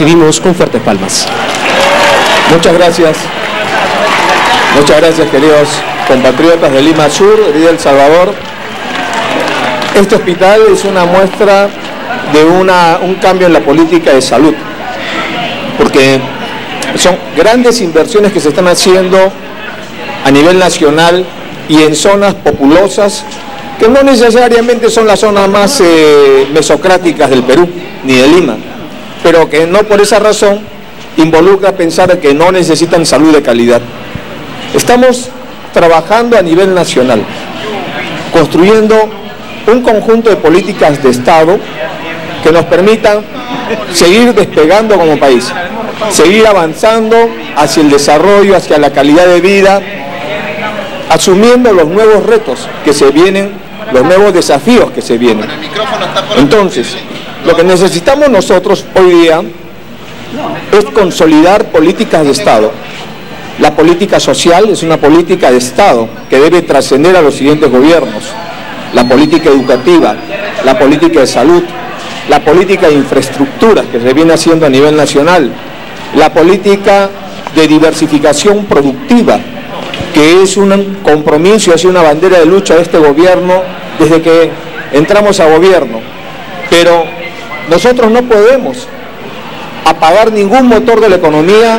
recibimos con fuertes palmas. Muchas gracias. Muchas gracias, queridos compatriotas de Lima Sur y de El Salvador. Este hospital es una muestra de un cambio en la política de salud, porque son grandes inversiones que se están haciendo a nivel nacional y en zonas populosas que no necesariamente son las zonas más mesocráticas del Perú ni de Lima, pero que no por esa razón involucra pensar que no necesitan salud de calidad. Estamos trabajando a nivel nacional, construyendo un conjunto de políticas de Estado que nos permitan seguir despegando como país, seguir avanzando hacia el desarrollo, hacia la calidad de vida, asumiendo los nuevos retos que se vienen, los nuevos desafíos que se vienen. Entonces, lo que necesitamos nosotros hoy día es consolidar políticas de Estado. La política social es una política de Estado que debe trascender a los siguientes gobiernos. La política educativa, la política de salud, la política de infraestructuras que se viene haciendo a nivel nacional, la política de diversificación productiva, que es un compromiso, es una bandera de lucha de este gobierno desde que entramos a gobierno. Pero nosotros no podemos apagar ningún motor de la economía.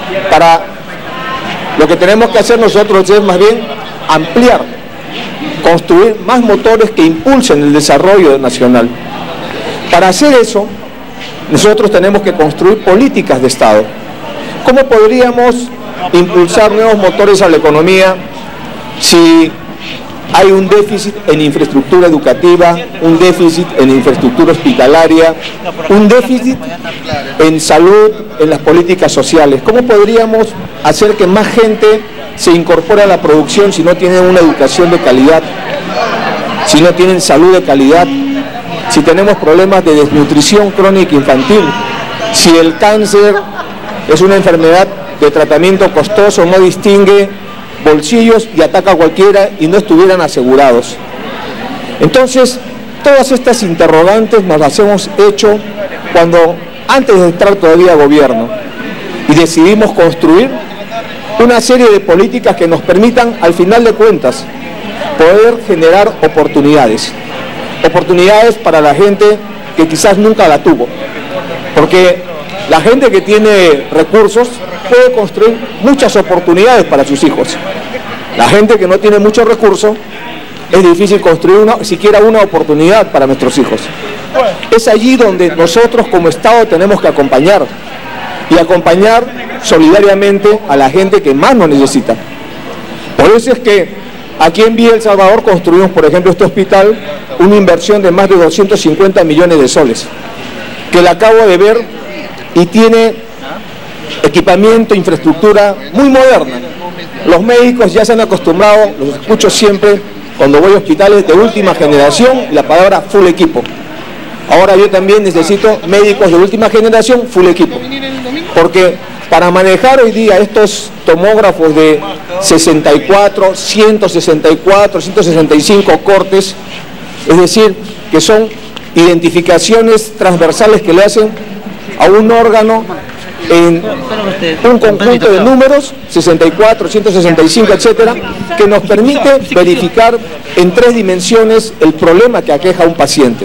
Lo que tenemos que hacer nosotros es más bien ampliar, construir más motores que impulsen el desarrollo nacional. Para hacer eso, nosotros tenemos que construir políticas de Estado. ¿Cómo podríamos impulsar nuevos motores a la economía si hay un déficit en infraestructura educativa, un déficit en infraestructura hospitalaria, un déficit en salud, en las políticas sociales? ¿Cómo podríamos hacer que más gente se incorpore a la producción si no tienen una educación de calidad, si no tienen salud de calidad, si tenemos problemas de desnutrición crónica infantil, si el cáncer es una enfermedad de tratamiento costoso, no distingue bolsillos y ataca a cualquiera y no estuvieran asegurados? Entonces, todas estas interrogantes nos las hemos hecho antes de entrar todavía a gobierno, y decidimos construir una serie de políticas que nos permitan, al final de cuentas, poder generar oportunidades para la gente que quizás nunca la tuvo, porque la gente que tiene recursos puede construir muchas oportunidades para sus hijos. La gente que no tiene muchos recursos, es difícil construir siquiera una oportunidad para nuestros hijos. Es allí donde nosotros como Estado tenemos que acompañar, y acompañar solidariamente a la gente que más nos necesita. Por eso es que aquí en Villa El Salvador construimos, por ejemplo, este hospital, una inversión de más de 250 millones de soles, que la acabo de ver, y tiene equipamiento, infraestructura muy moderna. Los médicos ya se han acostumbrado, los escucho siempre cuando voy a hospitales de última generación, la palabra full equipo. Ahora yo también necesito médicos de última generación full equipo, porque para manejar hoy día estos tomógrafos de 64, 164, 165 cortes, es decir, que son identificaciones transversales que le hacen a un órgano en un conjunto de números, 64, 165, etcétera, que nos permite verificar en 3 dimensiones el problema que aqueja a un paciente.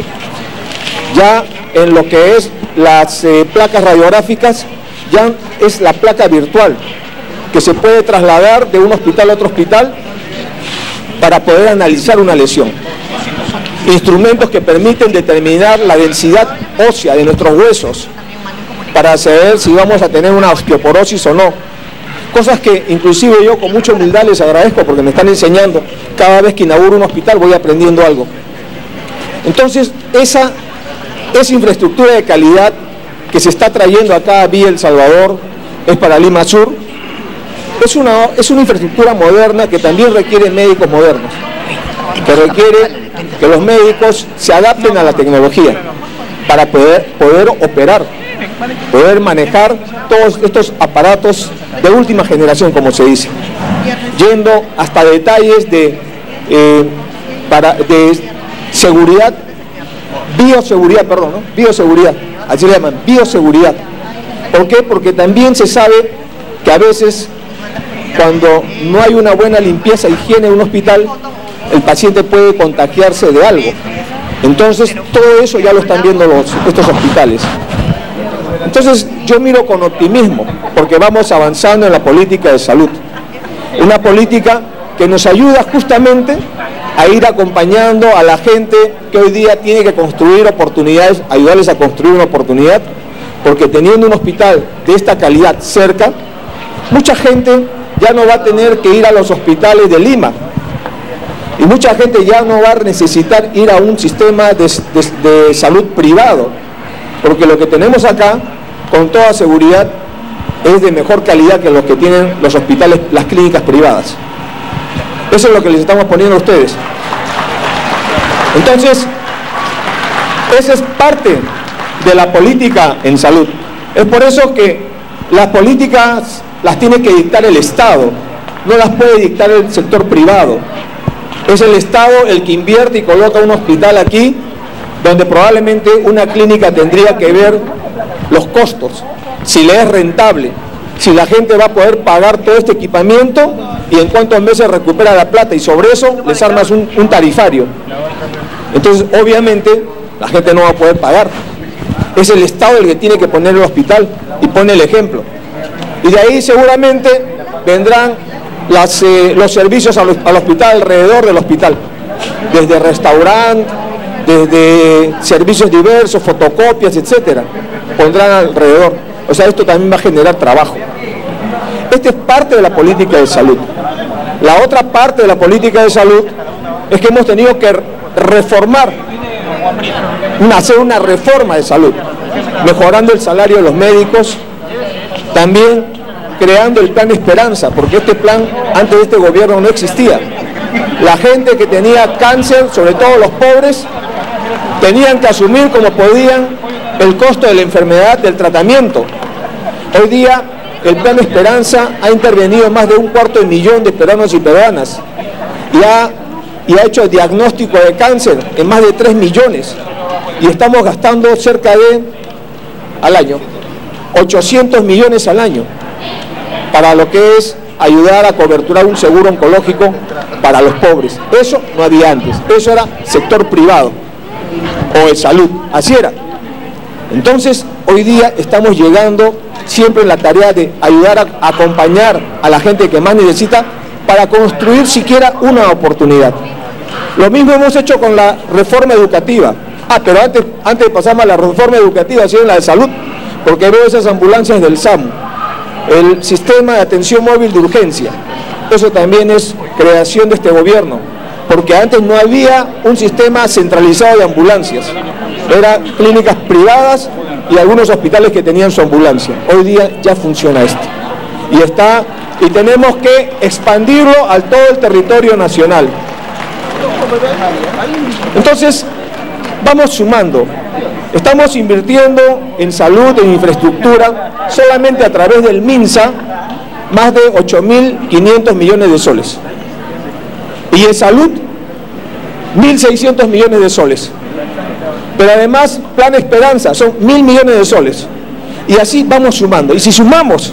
Ya en lo que es las placas radiográficas, ya es la placa virtual, que se puede trasladar de un hospital a otro hospital para poder analizar una lesión. Instrumentos que permiten determinar la densidad ósea de nuestros huesos, para saber si vamos a tener una osteoporosis o no. Cosas que inclusive yo con mucha humildad les agradezco, porque me están enseñando. Cada vez que inauguro un hospital voy aprendiendo algo. Entonces, esa infraestructura de calidad que se está trayendo acá a Villa El Salvador, es para Lima Sur, es una infraestructura moderna que también requiere médicos modernos, que requiere que los médicos se adapten a la tecnología para poder operar, poder manejar todos estos aparatos de última generación, como se dice, yendo hasta detalles de seguridad, bioseguridad, así le llaman, bioseguridad, ¿Por qué? Porque también se sabe que a veces cuando no hay una buena limpieza, higiene en un hospital, el paciente puede contagiarse de algo. Entonces, todo eso ya lo están viendo estos hospitales. Entonces, yo miro con optimismo, porque vamos avanzando en la política de salud. Una política que nos ayuda justamente a ir acompañando a la gente que hoy día tiene que construir oportunidades, ayudarles a construir una oportunidad, porque teniendo un hospital de esta calidad cerca, mucha gente ya no va a tener que ir a los hospitales de Lima, y mucha gente ya no va a necesitar ir a un sistema de salud privado, porque lo que tenemos acá, con toda seguridad, es de mejor calidad que los que tienen los hospitales, las clínicas privadas. Eso es lo que les estamos poniendo a ustedes. Entonces, esa es parte de la política en salud. Es por eso que las políticas las tiene que dictar el Estado, no las puede dictar el sector privado. Es el Estado el que invierte y coloca un hospital aquí, donde probablemente una clínica tendría que ver los costos, si le es rentable, si la gente va a poder pagar todo este equipamiento y en cuántos meses recupera la plata, y sobre eso les armas un tarifario. Entonces, obviamente, la gente no va a poder pagar. Es el Estado el que tiene que poner el hospital y pone el ejemplo. Y de ahí seguramente vendrán los servicios al hospital, alrededor del hospital, desde restaurante, desde servicios diversos, fotocopias, etcétera, pondrán alrededor. O sea, esto también va a generar trabajo. Esta es parte de la política de salud. La otra parte de la política de salud es que hemos tenido que reformar, hacer una reforma de salud, mejorando el salario de los médicos, también creando el plan Esperanza, porque este plan antes de este gobierno no existía. La gente que tenía cáncer, sobre todo los pobres, tenían que asumir como podían el costo de la enfermedad, del tratamiento. Hoy día el plan Esperanza ha intervenido más de 250.000 de peruanos y peruanas y ha hecho diagnóstico de cáncer en más de 3 millones, y estamos gastando cerca de, al año, 800 millones al año para lo que es ayudar a coberturar un seguro oncológico para los pobres. Eso no había antes, eso era sector privado o de salud, así era. Entonces, hoy día estamos llegando siempre en la tarea de ayudar a acompañar a la gente que más necesita para construir siquiera una oportunidad. Lo mismo hemos hecho con la reforma educativa. Pero antes de pasar a la reforma educativa, sino la de salud, porque veo esas ambulancias del SAMU, el sistema de atención móvil de urgencia. Eso también es creación de este gobierno, porque antes no había un sistema centralizado de ambulancias. Eran clínicas privadas y algunos hospitales que tenían su ambulancia. Hoy día ya funciona esto. Y tenemos que expandirlo a todo el territorio nacional. Entonces, vamos sumando. Estamos invirtiendo en salud, en infraestructura, solamente a través del MINSA, más de 8.500 millones de soles. Y en salud, 1.600 millones de soles. Pero además, Plan Esperanza, son 1.000 millones de soles. Y así vamos sumando. Y si sumamos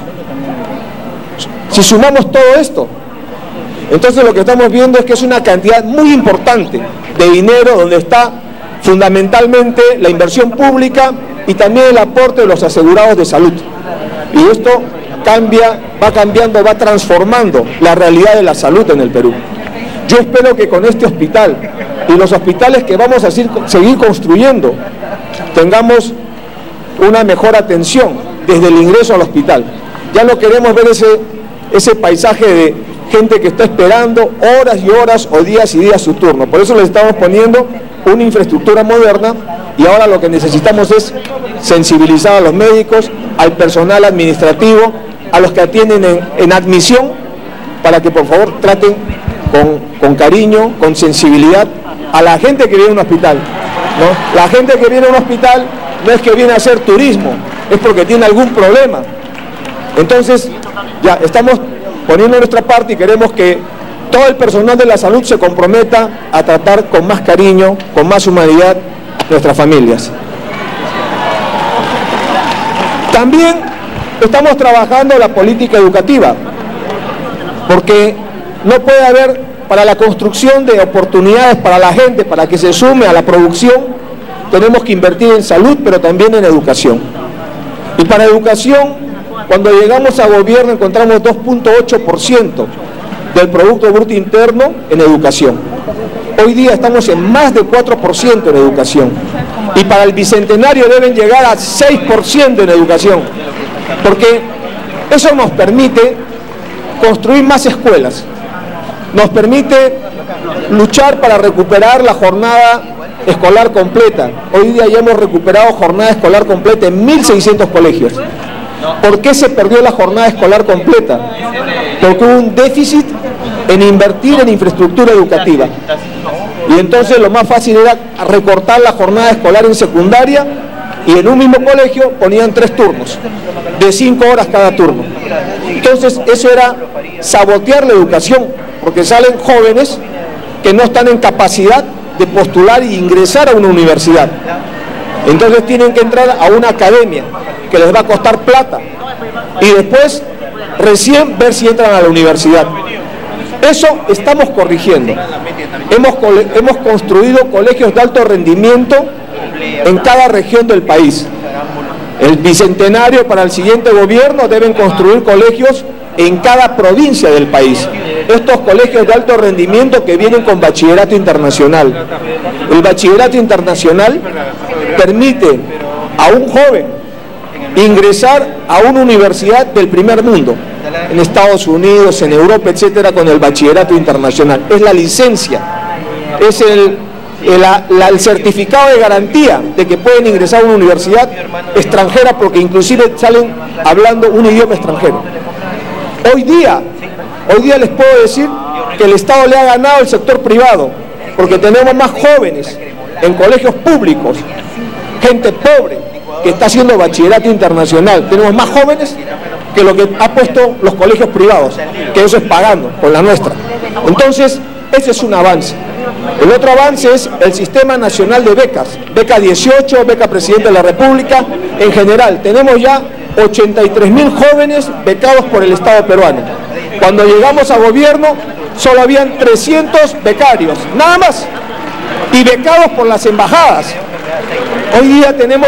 todo esto, entonces lo que estamos viendo es que es una cantidad muy importante de dinero, donde está fundamentalmente la inversión pública y también el aporte de los asegurados de salud. Y esto va cambiando, va transformando la realidad de la salud en el Perú. Yo espero que con este hospital y los hospitales que vamos a seguir construyendo, tengamos una mejor atención desde el ingreso al hospital. Ya no queremos ver ese paisaje de gente que está esperando horas y horas o días y días su turno. Por eso les estamos poniendo una infraestructura moderna, y ahora lo que necesitamos es sensibilizar a los médicos, al personal administrativo, a los que atienden en admisión, para que por favor traten con cariño, con sensibilidad a la gente que viene a un hospital, ¿no? La gente que viene a un hospital no es que viene a hacer turismo, es porque tiene algún problema. Entonces, ya estamos poniendo nuestra parte y queremos que todo el personal de la salud se comprometa a tratar con más cariño, con más humanidad a nuestras familias. También Estamos trabajando la política educativa, porque no puede haber, para la construcción de oportunidades para la gente, para que se sume a la producción, tenemos que invertir en salud, pero también en educación. Y para educación, cuando llegamos a gobierno encontramos 2.8% del Producto Bruto Interno en educación. Hoy día estamos en más de 4% en educación. Y para el Bicentenario deben llegar a 6% en educación. Porque eso nos permite construir más escuelas, nos permite luchar para recuperar la jornada escolar completa. Hoy día ya hemos recuperado jornada escolar completa en 1.600 colegios. ¿Por qué se perdió la jornada escolar completa? Porque hubo un déficit en invertir en infraestructura educativa. Y entonces lo más fácil era recortar la jornada escolar en secundaria, y en un mismo colegio ponían 3 turnos, de 5 horas cada turno. Entonces eso era sabotear la educación, porque salen jóvenes que no están en capacidad de postular e ingresar a una universidad. Entonces tienen que entrar a una academia que les va a costar plata y después recién ver si entran a la universidad. Eso estamos corrigiendo. Hemos construido colegios de alto rendimiento en cada región del país. El Bicentenario, para el siguiente gobierno, deben construir colegios en cada provincia del país. Estos colegios de alto rendimiento que vienen con bachillerato internacional. El bachillerato internacional permite a un joven ingresar a una universidad del primer mundo, en Estados Unidos, en Europa, etcétera, con el bachillerato internacional. Es la licencia, es el certificado de garantía de que pueden ingresar a una universidad extranjera, porque inclusive salen hablando un idioma extranjero. Hoy día les puedo decir que el Estado le ha ganado al sector privado, porque tenemos más jóvenes en colegios públicos, gente pobre que está haciendo bachillerato internacional. Tenemos más jóvenes que lo que ha puesto los colegios privados, que eso es pagando con la nuestra. Entonces, ese es un avance. El otro avance es el Sistema Nacional de Becas, beca 18, beca Presidente de la República. En general, tenemos ya 83.000 jóvenes becados por el Estado peruano. Cuando llegamos a gobierno, solo habían 300 becarios, nada más, y becados por las embajadas. Hoy día tenemos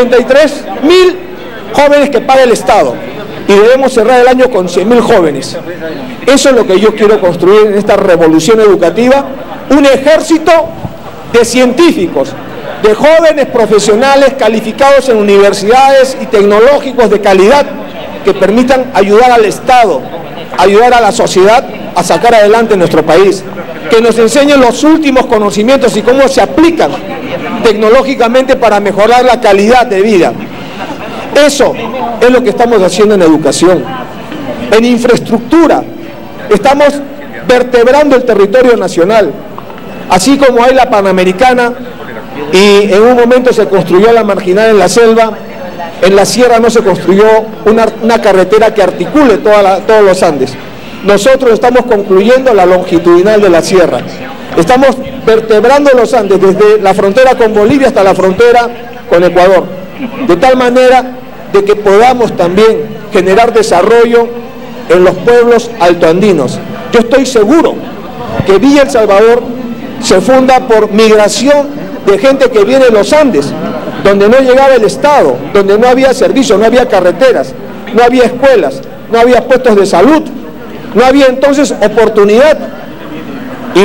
83.000 jóvenes que paga el Estado, y debemos cerrar el año con 100.000 jóvenes. Eso es lo que yo quiero construir en esta revolución educativa, un ejército de científicos, de jóvenes profesionales calificados en universidades y tecnológicos de calidad, que permitan ayudar al Estado, ayudar a la sociedad a sacar adelante nuestro país, que nos enseñen los últimos conocimientos y cómo se aplican tecnológicamente para mejorar la calidad de vida. Eso es lo que estamos haciendo en educación. En infraestructura, estamos vertebrando el territorio nacional, así como hay la Panamericana, y en un momento se construyó la marginal en la selva. En la sierra no se construyó una carretera que articule todos los Andes. Nosotros estamos concluyendo la longitudinal de la sierra. Estamos vertebrando los Andes desde la frontera con Bolivia hasta la frontera con Ecuador, de tal manera de que podamos también generar desarrollo en los pueblos altoandinos. Yo estoy seguro que Villa El Salvador se funda por migración de gente que viene de los Andes, donde no llegaba el Estado, donde no había servicios, no había carreteras, no había escuelas, no había puestos de salud, no había entonces oportunidad. Y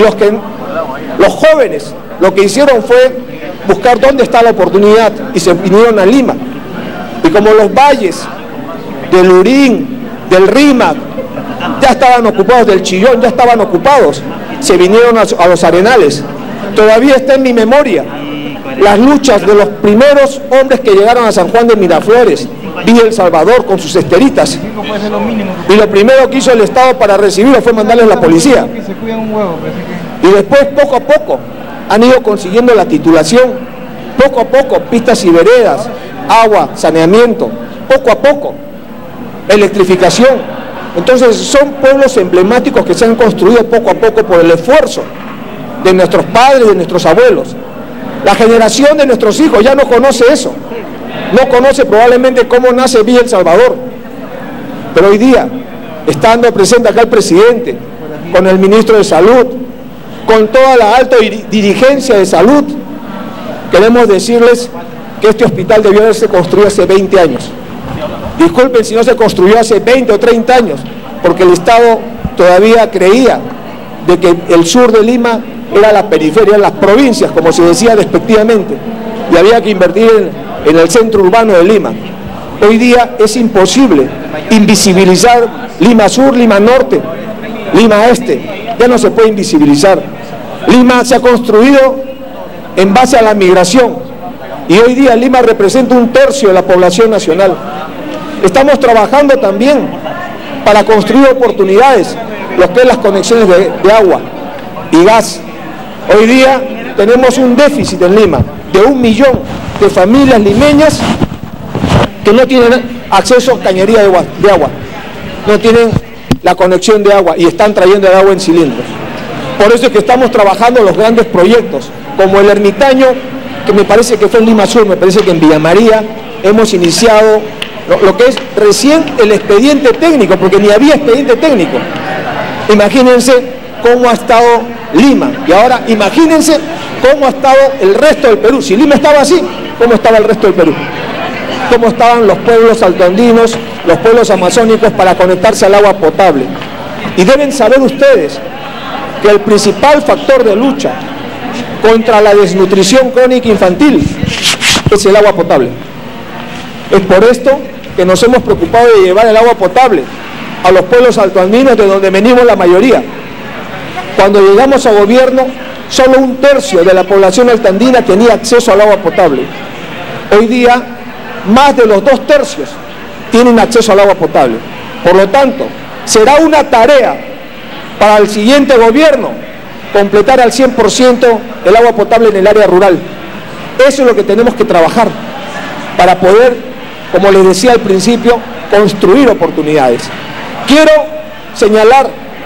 los jóvenes lo que hicieron fue buscar dónde está la oportunidad y se vinieron a Lima. Y como los valles del Lurín, del Rímac, ya estaban ocupados, del Chillón, ya estaban ocupados, se vinieron a los Arenales. Todavía está en mi memoria las luchas de los primeros hombres que llegaron a San Juan de Miraflores, Villa El Salvador, con sus esteritas. Y lo primero que hizo el Estado para recibirlo fue mandarles la policía. Y después, poco a poco, han ido consiguiendo la titulación. Poco a poco, pistas y veredas, agua, saneamiento, poco a poco, electrificación. Entonces son pueblos emblemáticos que se han construido poco a poco por el esfuerzo de nuestros padres, de nuestros abuelos. La generación de nuestros hijos ya no conoce eso, no conoce probablemente cómo nace Villa El Salvador, Pero hoy día, estando presente acá el presidente, con el ministro de Salud, con toda la alta dirigencia de salud, queremos decirles que este hospital debió haberse construido hace 20 años. Disculpen si no se construyó hace 20 o 30 años, porque el Estado todavía creía de que el sur de Lima era la periferia, las provincias, como se decía despectivamente, y había que invertir en el centro urbano de Lima. Hoy día es imposible invisibilizar Lima Sur, Lima Norte, Lima Este, ya no se puede invisibilizar. Lima se ha construido en base a la migración y hoy día Lima representa 1/3 de la población nacional. Estamos trabajando también para construir oportunidades, lo que es las conexiones de agua y gas. Hoy día tenemos un déficit en Lima de 1 millón de familias limeñas que no tienen acceso a cañería de agua, no tienen la conexión de agua y están trayendo el agua en cilindros. Por eso es que estamos trabajando los grandes proyectos, como el Ermitaño, que me parece que fue en Lima Sur, me parece que en Villa María hemos iniciado lo que es recién el expediente técnico, porque ni había expediente técnico. Imagínense cómo ha estado Lima, y ahora imagínense cómo ha estado el resto del Perú. Si Lima estaba así, ¿cómo estaba el resto del Perú? ¿Cómo estaban los pueblos altoandinos, los pueblos amazónicos para conectarse al agua potable? Y deben saber ustedes que el principal factor de lucha contra la desnutrición crónica infantil es el agua potable. Es por esto que nos hemos preocupado de llevar el agua potable a los pueblos altoandinos, de donde venimos la mayoría. Cuando llegamos a gobierno, solo 1/3 de la población altoandina tenía acceso al agua potable. Hoy día, más de los 2/3 tienen acceso al agua potable. Por lo tanto, será una tarea para el siguiente gobierno completar al 100% el agua potable en el área rural. Eso es lo que tenemos que trabajar para poder, como les decía al principio, construir oportunidades. Quiero señalar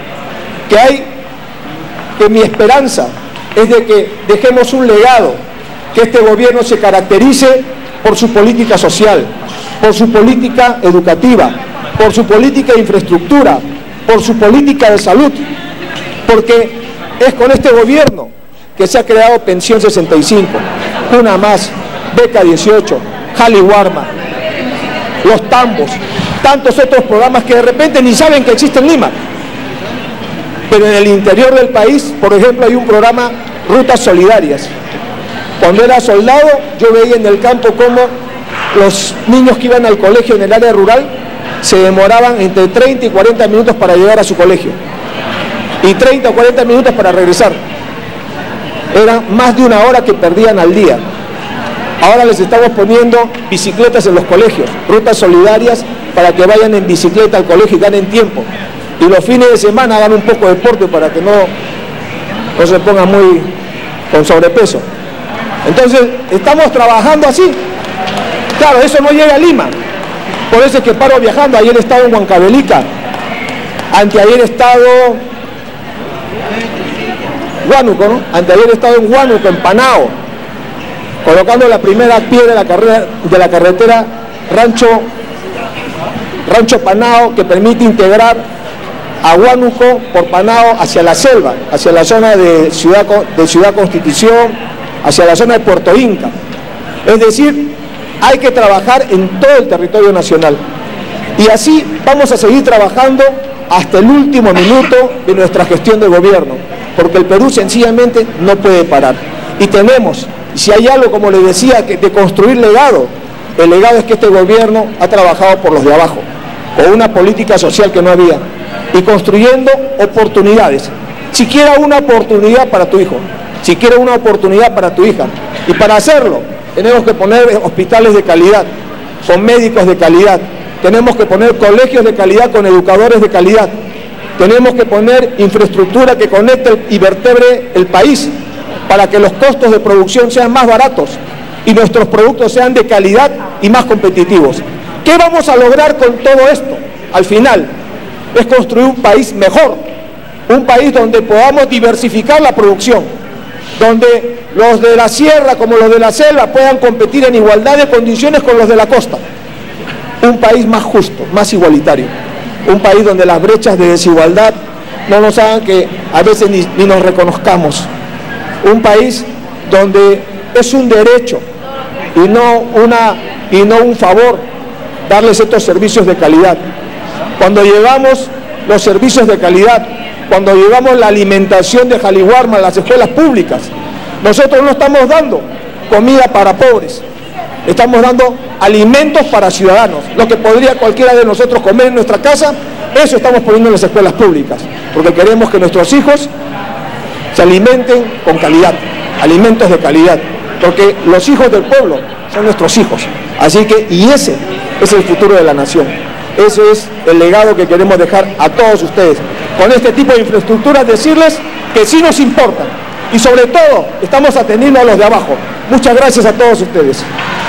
que mi esperanza es de que dejemos un legado, que este gobierno se caracterice por su política social, por su política educativa, por su política de infraestructura, por su política de salud, porque es con este gobierno que se ha creado Pensión 65, Una Más, Beca 18, Jali Warma, Los Tambos, tantos otros programas que de repente ni saben que existen en Lima. Pero en el interior del país, por ejemplo, hay un programa Rutas Solidarias. Cuando era soldado, yo veía en el campo cómo los niños que iban al colegio en el área rural se demoraban entre 30 y 40 minutos para llegar a su colegio y 30 o 40 minutos para regresar. Era más de 1 hora que perdían al día. Ahora les estamos poniendo bicicletas en los colegios, rutas solidarias para que vayan en bicicleta al colegio y ganen tiempo. Y los fines de semana hagan un poco de deporte para que no se pongan muy con sobrepeso. Entonces, estamos trabajando así. Claro, eso no llega a Lima. Por eso es que paro viajando. Ayer he estado en Huancavelica. Anteayer he estado Huánuco, ¿no? Anteayer he estado en Huánuco, en Panao, colocando la primera piedra de la carretera Rancho Panao, que permite integrar a Huánuco por Panao hacia la selva, hacia la zona de Ciudad Constitución, hacia la zona de Puerto Inca. Es decir, hay que trabajar en todo el territorio nacional. Y así vamos a seguir trabajando hasta el último minuto de nuestra gestión de gobierno, porque el Perú sencillamente no puede parar. Y tenemos, si hay algo, como les decía, de construir legado, el legado es que este gobierno ha trabajado por los de abajo, con una política social que no había, y construyendo oportunidades. Si quieres una oportunidad para tu hijo, si quieres una oportunidad para tu hija, y para hacerlo tenemos que poner hospitales de calidad, con médicos de calidad, tenemos que poner colegios de calidad con educadores de calidad, tenemos que poner infraestructura que conecte y vertebre el país para que los costos de producción sean más baratos y nuestros productos sean de calidad y más competitivos. ¿Qué vamos a lograr con todo esto? Al final, es construir un país mejor, un país donde podamos diversificar la producción, donde los de la sierra como los de la selva puedan competir en igualdad de condiciones con los de la costa. Un país más justo, más igualitario. un país donde las brechas de desigualdad no nos hagan que a veces ni nos reconozcamos, un país donde es un derecho y no un favor darles estos servicios de calidad. Cuando llevamos los servicios de calidad, cuando llevamos la alimentación de Jaliwarma a las escuelas públicas, nosotros no estamos dando comida para pobres, estamos dando alimentos para ciudadanos. Lo que podría cualquiera de nosotros comer en nuestra casa, eso estamos poniendo en las escuelas públicas, porque queremos que nuestros hijos se alimenten con calidad, alimentos de calidad, porque los hijos del pueblo son nuestros hijos. Así que, y ese es el futuro de la nación. Ese es el legado que queremos dejar a todos ustedes. Con este tipo de infraestructuras decirles que sí nos importan y sobre todo estamos atendiendo a los de abajo. Muchas gracias a todos ustedes.